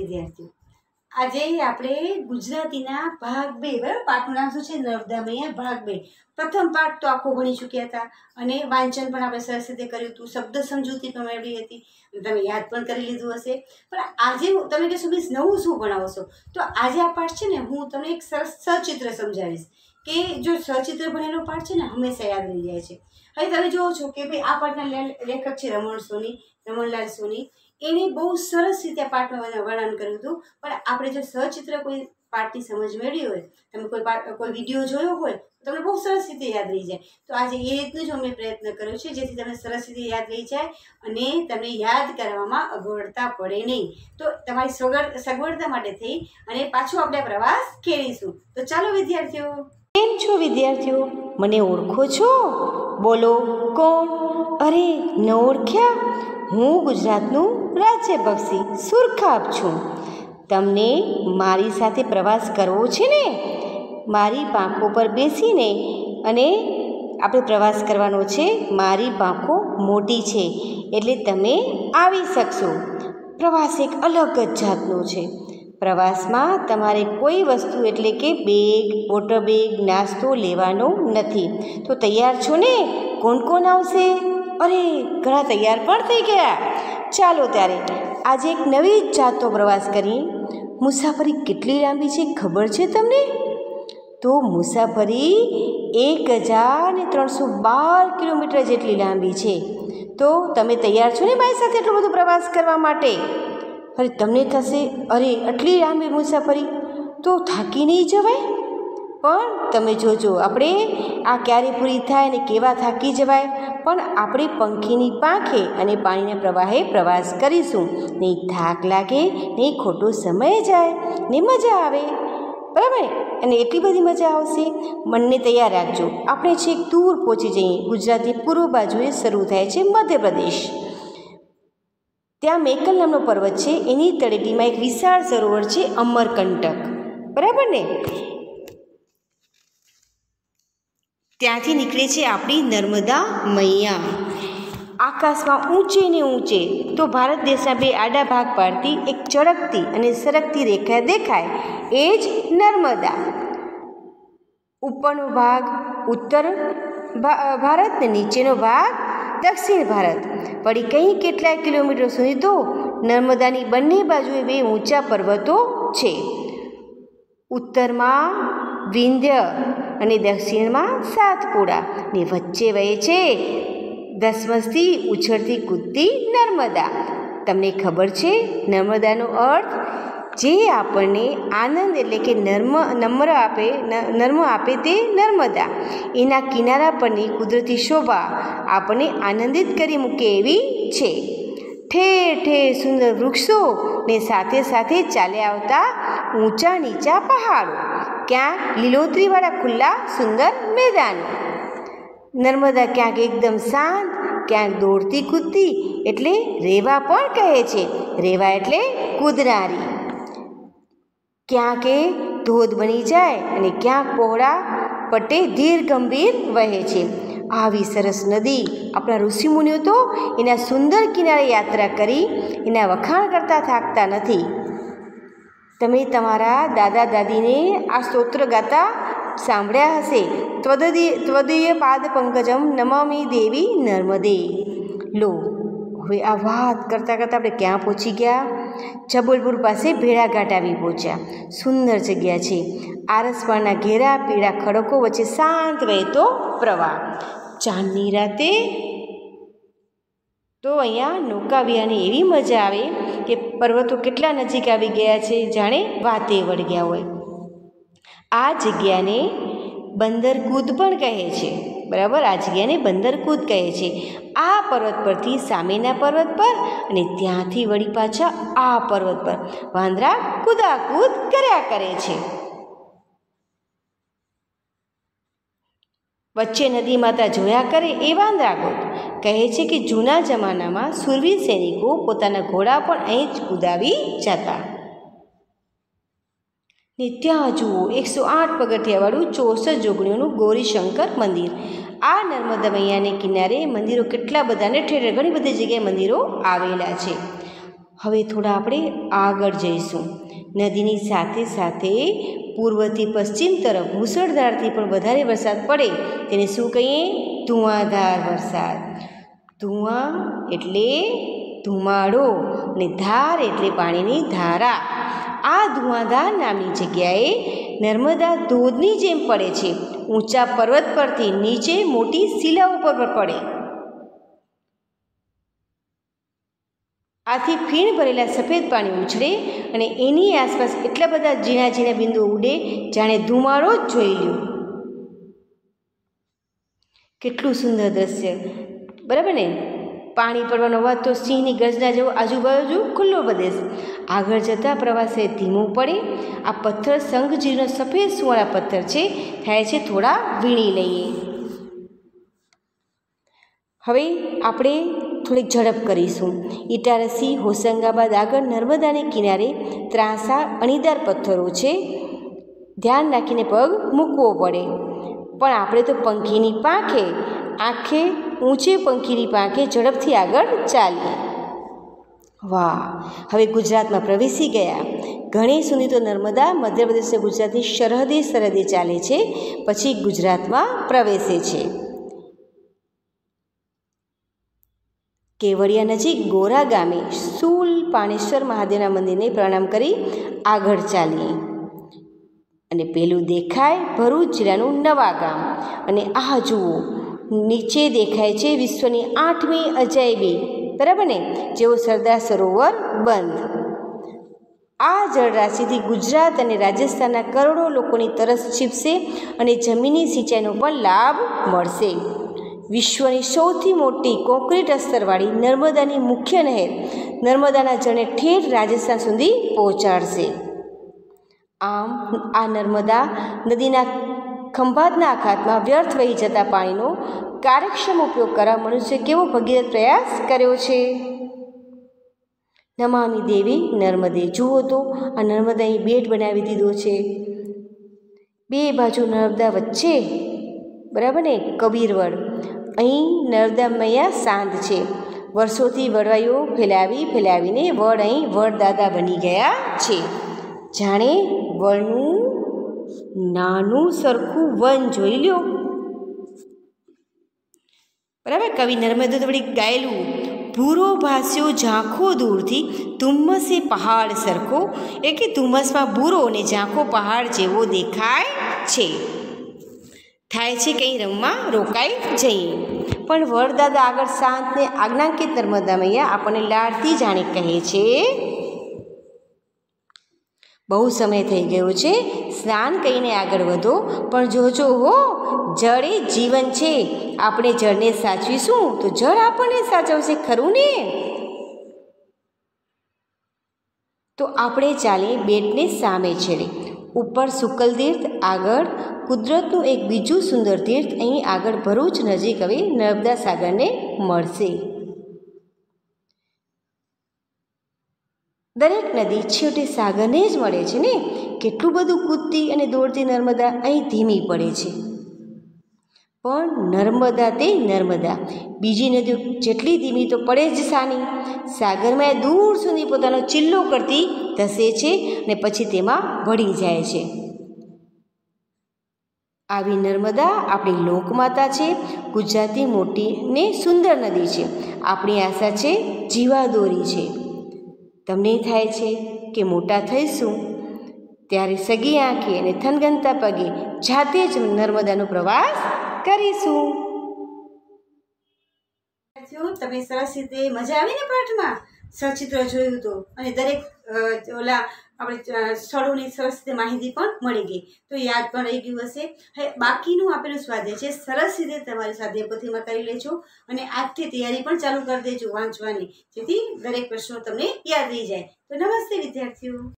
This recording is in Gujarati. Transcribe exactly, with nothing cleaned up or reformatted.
વિદ્યાર્થીઓ, આજે આપણે ગુજરાતીના ભાગ બે, બરાબર, પાઠનું નામ શું છે? નર્મદા મૈયા ભાગ બે. પ્રથમ પાઠ તો આખો ભણી ચૂક્યા હતા અને વાંચન પણ આપણે સરસ રીતે કર્યું હતું, શબ્દ સમજૂતી પણ મેળવી હતી, તમે યાદ પણ કરી લીધું હશે. પણ આજે તમે કહેશો મિસ નવું શું ભણાવશો? તો આજે આ પાઠ છે ને હું તમને એક સરસ સચિત્ર સમજાવીશ કે જો સચિત્ર ભણેલો પાઠ છે ને હંમેશા યાદ રહી જાય છે. હવે તમે જુઓ છો કે ભાઈ આ પાઠના લેખક છે રમણ સોની, રમણલાલ સોની. એણે બહુ સરસ રીતે આ પાઠનું વર્ણન કર્યું હતું. પણ આપણે જો સચિત્ર કોઈ પાઠની સમજ મેળવી હોય, તમે કોઈ પાઠ કોઈ વિડીયો જોયો હોય તો તમને બહુ સરસ રીતે યાદ રહી જાય. તો આજે એ રીતનું જ અમે પ્રયત્ન કર્યો છે જેથી તમને સરસ રીતે યાદ રહી જાય અને તમને યાદ કરવામાં અગવડતા પડે નહીં. તો તમારી સગવડ સગવડતા માટે થઈ અને પાછું આપણે પ્રવાસ ખેડીશું. તો ચાલો વિદ્યાર્થીઓ. કેમ છો વિદ્યાર્થીઓ? મને ઓળખો છો? બોલો કોણ? અરે ન ઓળખ્યા? હું ગુજરાતનું રાજ્ય પક્ષી સુરખાબ છું. તમને મારી સાથે પ્રવાસ કરવો છે ને? મારી પાંખો પર બેસીને અને આપણે પ્રવાસ કરવાનો છે. મારી પાંખો મોટી છે એટલે તમે આવી શકશો. પ્રવાસ એક અલગ જ જાતનો છે. પ્રવાસમાં તમારે કોઈ વસ્તુ એટલે કે બેગ, વોટર બેગ, નાસ્તો લેવાનો નથી. તો તૈયાર છો ને? કોણ કોણ આવશે? અરે ઘણા તૈયાર પણ થઈ ગયા. ચાલો ત્યારે આજે એક નવી જ જાતનો પ્રવાસ કરીએ. મુસાફરી કેટલી લાંબી છે ખબર છે તમને? તો મુસાફરી એક હજાર ને ત્રણસો બાર કિલોમીટર જેટલી લાંબી છે. તો તમે તૈયાર છો ને મારી સાથે એટલો બધો પ્રવાસ કરવા માટે? અરે તમને થશે અરે આટલી લાંબી મુસાફરી તો થાકી નહીં જવાય? પણ તમે જોજો આપણે આ ક્યારે પૂરી થાય ને કેવા થાકી જવાય. પણ આપણે પંખીની પાંખે અને પાણીના પ્રવાહે પ્રવાસ કરીશું. નહીં થાક લાગે, નહીં ખોટો સમય જાય ને મજા આવે, બરાબર? અને એટલી બધી મજા આવશે. મનને તૈયાર રાખજો. આપણે છેક દૂર પહોંચી જઈએ. ગુજરાતની પૂર્વ બાજુએ શરૂ થાય છે મધ્યપ્રદેશ. ત્યાં મેકલ નામનો પર્વત છે. એની તળેટીમાં એક વિશાળ સરોવર છે અમરકંટક, બરાબર ને? ત્યાંથી નીકળે છે આપણી નર્મદા મૈયા. આકાશમાં ઊંચે ને ઊંચે તો ભારત દેશના બે આડા ભાગ પાડતી એક ચળકતી અને સરકતી રેખા દેખાય, એ જ નર્મદા. ઉપરનો ભાગ ઉત્તર ભારત ને નીચેનો ભાગ દક્ષિણ ભારત. વળી કંઈ કેટલાય કિલોમીટર સુધી તો નર્મદાની બંને બાજુએ બે ઊંચા પર્વતો છે. ઉત્તરમાં વિંધ્ય અને દક્ષિણમાં સાતપુડા ને વચ્ચે વહે છે ધસમસતી ઉછળતી કૂદતી નર્મદા. તમને ખબર છે નર્મદાનો અર્થ? જે આપણને આનંદ એટલે કે નર્મ નમ્ર આપે નર્મ આપે તે નર્મદા. એના કિનારા પરની કુદરતી શોભા આપણને આનંદિત કરી મૂકે એવી છે. ઠેર ઠેર સુંદર વૃક્ષો ને સાથે સાથે ચાલ્યા આવતા ઊંચા નીચા પહાડો, ક્યાંક લીલોતરીવાળા ખુલ્લા સુંદર મેદાનો. નર્મદા ક્યાંક એકદમ શાંત, ક્યાંક દોડતી કૂદતી એટલે રેવા પણ કહે છે. રેવા એટલે કૂદનારી. ક્યાંક એ ધોધ બની જાય અને ક્યાંક પહોળા પટ્ટે ધીર ગંભીર વહે છે. આવી સરસ નદી આપણા ઋષિમુનિઓ તો એના સુંદર કિનારે યાત્રા કરી એના વખાણ કરતા થાકતા નથી. તમે તમારા દાદા દાદીને આ સ્તોત્ર ગાતા સાંભળ્યા હશે. ત્વદીય ત્વદીય પાદ પંકજમ નમામિ દેવી નર્મદે. લો હવે આ વાત કરતાં કરતાં આપણે ક્યાં પહોંચી ગયા? જબલપુર પાસે ભેડાઘાટ આવી પહોંચ્યા. સુંદર જગ્યા છે. આરસપાળના ઘેરા પીળા ખડકો વચ્ચે શાંત વહેતો પ્રવાહ. ચાંદની રાતે તો અહીંયા નૌકા વિહારની એવી મજા આવે કે પર્વતો કેટલા નજીક આવી ગયા છે, જાણે વાતે વળગ્યા હોય. આ જગ્યાને બંદરકૂદ પણ કહે છે, બરાબર? આ જગ્યાને બંદરકૂદ કહે છે. આ પર્વત પરથી સામેના પર્વત પર અને ત્યાંથી વળી પાછા આ પર્વત પર વાંદરા કૂદાકૂદ કર્યા કરે છે. વચ્ચે નદી માતા જોયા કરે એ વાંદરાગોદ. કહે છે કે જૂના જમાનામાં સુરવીર સૈનિકો પોતાના ઘોડા પણ અહીં જ કુદાવી જતા. ને ત્યાં જુઓ એકસો આઠ પગથિયાવાળું ચોસઠ જોગણીઓનું ગૌરીશંકર મંદિર. આ નર્મદા મૈયાને કિનારે મંદિરો કેટલા બધા ને ઠેર ઘણી બધી જગ્યાએ મંદિરો આવેલા છે. હવે થોડા આપણે આગળ જઈશું. નદીની સાથે સાથે પૂર્વથી પશ્ચિમ તરફ મુસળધારથી પણ વધારે વરસાદ પડે તેને શું કહીએ? ધુઆંધાર વરસાદ. ધુઆ એટલે ધુમાડો અને ધાર એટલે પાણીની ધારા. આ ધુઆંધાર નામની જગ્યાએ નર્મદા ધોધની જેમ પડે છે. ઊંચા પર્વત પરથી નીચે મોટી શિલાઓ પર પડે. આથી ફીણ ભરેલા સફેદ પાણી ઉછળે અને એની આસપાસ એટલા બધા ઝીણા ઝીણા બિંદુઓ ઉડે જાણે ધુમાડો જ જોઈ લ્યો. કેટલું સુંદર દ્રશ્ય, બરાબર ને? પાણી પડવાનો અવાજ તો સિંહની ગર્જના જેવો, આજુબાજુ ખુલ્લો પ્રદેશ. આગળ જતાં પ્રવાસે ધીમું પડે. આ પથ્થર શંખજીનો સફેદ સુવાળા પથ્થર છે. થાય છે થોડા વીણી લઈએ. હવે આપણે થોડીક ઝડપ કરીશું. ઇટારસી, હોશંગાબાદ આગળ નર્મદાને કિનારે ત્રાંસા અણીદાર પથ્થરો છે. ધ્યાન રાખીને પગ મૂકવો પડે. પણ આપણે તો પંખીની પાંખે આંખે ઊંચે પંખીની પાંખે ઝડપથી આગળ ચાલીએ. વાહ! હવે ગુજરાતમાં પ્રવેશી ગયા. ઘણી સુધી તો નર્મદા મધ્યપ્રદેશ અને ગુજરાતની સરહદે સરહદે ચાલે છે, પછી ગુજરાતમાં પ્રવેશે છે. કેવડિયા નજીક ગોરા ગામે શૂલ પાણેશ્વર મહાદેવના મંદિરને પ્રણામ કરી આગળ ચાલીએ. અને પેલું દેખાય ભરૂચ જિલ્લાનું નવા ગામ. અને આ જુઓ, નીચે દેખાય છે વિશ્વની આઠમી અજાયબી, બરાબર ને? જેવો સરદાર સરોવર બંધ. આ જળરાશિથી ગુજરાત અને રાજસ્થાનના કરોડો લોકોની તરસ છીપશે અને જમીની સિંચાઈનો પણ લાભ મળશે. વિશ્વની સૌથી મોટી કોન્ક્રીટ અસ્તરવાળી નર્મદાની મુખ્ય નહેર નર્મદાના જળને ઠેઠ રાજસ્થાન સુધી પહોંચાડશે. આમ આ નર્મદા નદીના ખંભાતના અખાતમાં વ્યર્થ વહી જતા પાણીનો કાર્યક્ષમ ઉપયોગ કરવા મનુષ્ય કેવો ભગીરથ પ્રયાસ કર્યો છે. નમામિ દેવી નર્મદે. જુઓ તો આ નર્મદાએ બેટ બનાવી દીધો છે. બે બાજુ નર્મદા વચ્ચે, બરાબર ને? કબીરવડ. અહીં નર્મદા મૈયા શાંત છે. વર્ષોથી વડવાઈઓ ફેલાવી ફેલાવીને વડ અહીં વડદાદા બની ગયા છે. જાણે વડનું નાનું સરખું વન જોઈ લ્યો, બરાબર? કવિ નર્મદા તો વળી ગાયેલું. ભૂરો ભાસ્યો ઝાંખો દૂરથી ધુમ્મસે પહાડ સરખો. એ કે ધુમ્મસમાં ભૂરો અને ઝાંખો પહાડ જેવો દેખાય છે. થાય છે કંઈ રમવા રોકાઈ જઈએ. પણ વડદાદા આગળ શાંતને આજ્ઞાંકિત નર્મદા મૈયા આપણને લાડથી જાણે કહે છે, બહુ સમય થઈ ગયો છે, સ્નાન કરીને આગળ વધો. પણ જોજો હો, જળ એ જીવન છે. આપણે જળને સાચવીશું તો જળ આપણને સાચવશે, ખરું ને? તો આપણે ચાલીએ બેટને સામે છેડે. ઉપર શુકલ તીર્થ, આગળ કુદરતનું એક બીજું સુંદર તીર્થ. અહીં આગળ ભરૂચ નજીક હવે નર્મદા સાગરને મળશે. દરેક નદી છેવટે સાગરને જ મળે છે ને? કેટલું બધું કૂદતી અને દોડતી નર્મદા અહીં ધીમી પડે છે. પણ નર્મદા તે નર્મદા. બીજી નદીઓ જેટલી ધીમી તો પડે જ સાની. સાગરમાં દૂર સુધી પોતાનો ચિલ્લો કરતી ધસે છે અને પછી તેમાં ભળી જાય છે. આવી નર્મદા આપણી લોકમાતા છે. ગુજરાતની મોટી ને સુંદર નદી છે. આપણી આશા છે, જીવાદોરી છે. તમને થાય છે કે મોટા થઈશું ત્યારે સગી આંખે અને થનગનતા પગે જાતે જ નર્મદાનો પ્રવાસ કરીશું. તમે સરસ રીતે મજા આવી ને પાઠમાં? સચિત્ર જોયું તો અને દરેક ઓલા આપણે સ્થળોની સરસ રીતે માહિતી પણ મળી ગઈ, તો યાદ પણ રહી ગયું હશે. હવે બાકીનું આપેલું સ્વાધ્યાય છે, સરસ રીતે તમારી સ્વાધ્યાય પોથીમાં કરી લેજો અને આજથી તૈયારી પણ ચાલુ કરી દેજો વાંચવાની, જેથી દરેક પ્રશ્નો તમને યાદ રહી જાય. તો નમસ્તે વિદ્યાર્થીઓ.